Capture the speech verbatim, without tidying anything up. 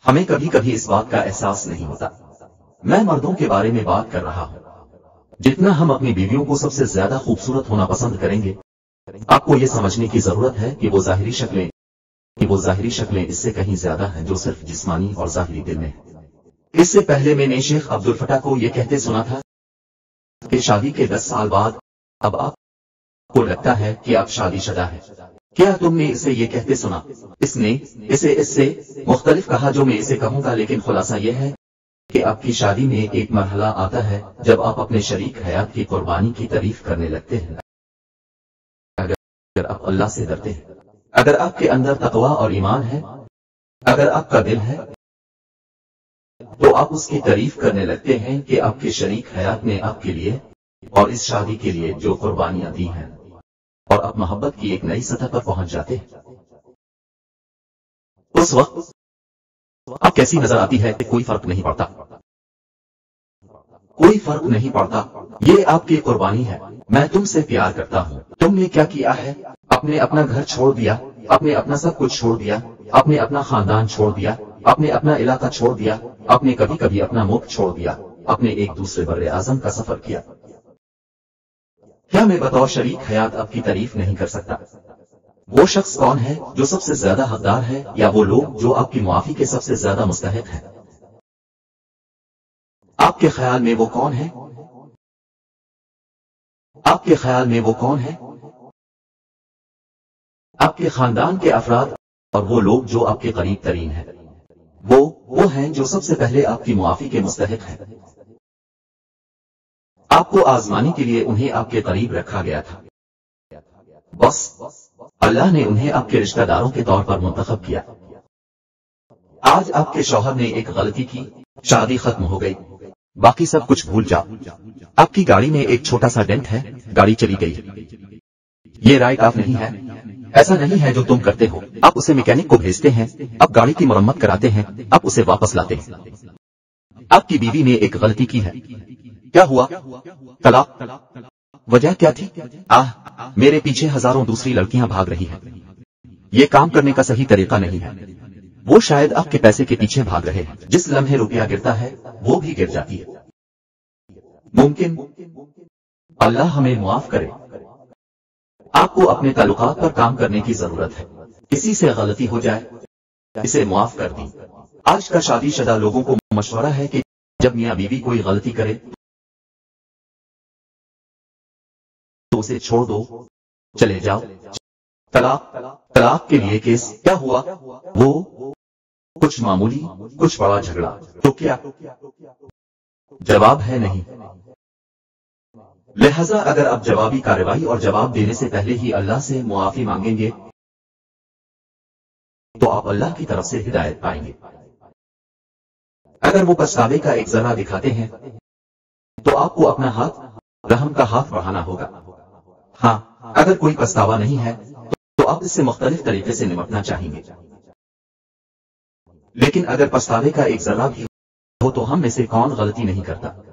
ہمیں کبھی کبھی اس بات کا احساس نہیں ہوتا۔ میں مردوں کے بارے میں بات کر رہا ہوں۔ جتنا ہم اپنی بیویوں کو سب سے زیادہ خوبصورت ہونا پسند کریں گے، آپ کو یہ سمجھنے کی ضرورت ہے کہ وہ ظاہری شکلیں کہ وہ ظاہری شکلیں اس سے کہیں زیادہ ہیں جو صرف جسمانی اور ظاہری دل میں ہیں۔ اس سے پہلے میں نے شیخ عبد الفتاح کو یہ کہتے سنا تھا کہ شادی کے دس سال بعد اب آپ کو لگتا ہے کہ آپ شادی شدہ ہے۔ کیا تم نے اسے یہ کہتے سنا؟ اس نے اسے اس سے مختلف کہا جو میں اسے کہوں گا، لیکن خلاصہ یہ ہے کہ آپ کی شادی میں ایک مرحلہ آتا ہے جب آپ اپنے شریک حیات کی قربانی کی تعریف کرنے لگتے ہیں۔ اگر آپ اللہ سے ڈرتے ہیں، اگر آپ کے اندر تقوی اور ایمان ہے، اگر آپ کا دل ہے، تو آپ اس کی تعریف کرنے لگتے ہیں کہ آپ کے شریک حیات نے آپ کے لیے اور اس شادی کے لیے جو قربانیاں دی ہیں، اور آپ محبت کی ایک نئی سطح پر پہنچ جاتے ہیں۔ اس وقت آپ کیسی نظر آتی ہے کوئی فرق نہیں پڑتا، کوئی فرق نہیں پڑتا، یہ آپ کی قربانی ہے۔ میں تم سے پیار کرتا ہوں، تم نے کیا کیا ہے؟ آپ نے اپنا گھر چھوڑ دیا، آپ نے اپنا سب کچھ چھوڑ دیا، آپ نے اپنا خاندان چھوڑ دیا، آپ نے اپنا علاقہ چھوڑ دیا، آپ نے کبھی کبھی اپنا ملک چھوڑ دیا، آپ نے ایک دوسرے بر اعظم کا سفر کیا۔ کیا میں بطور شریک حیات آپ کی تعریف نہیں کر سکتا؟ وہ شخص کون ہے جو سب سے زیادہ حقدار ہے، یا وہ لوگ جو آپ کی معافی کے سب سے زیادہ مستحق ہیں؟ آپ کے خیال میں وہ کون ہے؟ آپ کے خیال میں وہ کون ہے؟ آپ کے خاندان کے افراد اور وہ لوگ جو آپ کے قریب ترین ہیں، وہ وہ ہیں جو سب سے پہلے آپ کی معافی کے مستحق ہیں۔ آپ کو آزمانے کے لیے انہیں آپ کے قریب رکھا گیا تھا، بس اللہ نے انہیں آپ کے رشتہ داروں کے طور پر منتخب کیا۔ آج آپ کے شوہر نے ایک غلطی کی، شادی ختم ہو گئی، باقی سب کچھ بھول جاؤ۔ آپ کی گاڑی میں ایک چھوٹا سا ڈینٹ ہے، گاڑی چلی گئی۔ یہ رائے کاف نہیں ہے، ایسا نہیں ہے جو تم کرتے ہو، آپ اسے میکینک کو بھیجتے ہیں، آپ گاڑی کی مرمت کراتے ہیں، آپ اسے واپس لاتے ہیں۔ آپ کی بیوی نے ایک غلطی کی ہے، کیا ہوا؟ طلاق۔ وجہ کیا تھی؟ آہ، میرے پیچھے ہزاروں دوسری لڑکیاں بھاگ رہی ہیں۔ یہ کام کرنے کا صحیح طریقہ نہیں ہے۔ وہ شاید آپ کے پیسے کے پیچھے بھاگ رہے ہیں، جس لمحے روپیہ گرتا ہے وہ بھی گر جاتی ہے۔ ممکن اللہ ہمیں معاف کرے۔ آپ کو اپنے تعلقات پر کام کرنے کی ضرورت ہے۔ کسی سے غلطی ہو جائے، اسے معاف کر دی۔ آج کا شادی شدہ لوگوں کو مشورہ ہے کہ جب میاں بیوی کوئی غلطی کرے تو اسے چھوڑ دو، چلے جاؤ۔ طلاق طلاق کے لیے کیس کیا ہوا؟ وہ کچھ معمولی، کچھ بڑا جھگڑا، تو کیا؟ جواب ہے نہیں۔ لہذا اگر آپ جوابی کارروائی اور جواب دینے سے پہلے ہی اللہ سے معافی مانگیں گے تو آپ اللہ کی طرف سے ہدایت پائیں گے۔ اگر وہ پچھتاوے کا ایک ذرہ دکھاتے ہیں تو آپ کو اپنا ہاتھ رحم کا ہاتھ بڑھانا ہوگا۔ ہاں، اگر کوئی پچھتاوا نہیں ہے تو آپ اس سے مختلف طریقے سے نمٹنا چاہیں گے، لیکن اگر پچھتاوے کا ایک ذرہ بھی ہو تو ہم میں سے کون غلطی نہیں کرتا؟